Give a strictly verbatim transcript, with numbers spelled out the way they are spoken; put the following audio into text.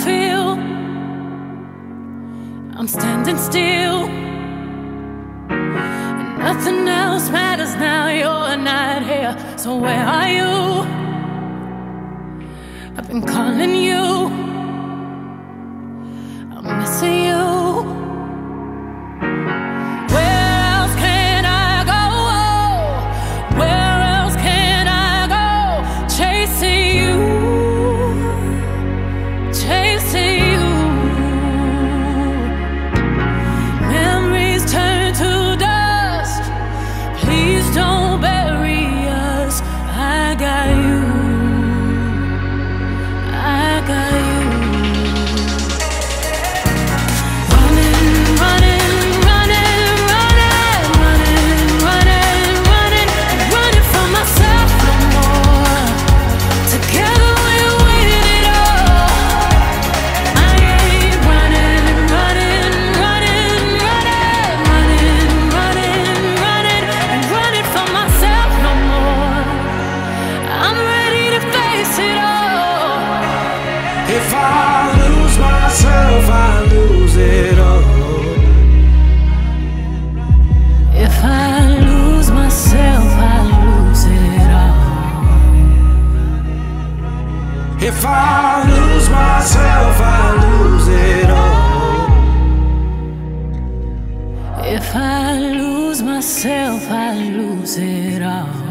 feel. I'm standing still, and nothing else matters now. You're not here, so where are you? I've been calling you, I'm missing you. If I lose myself, I lose it all. If I lose myself, I lose it all.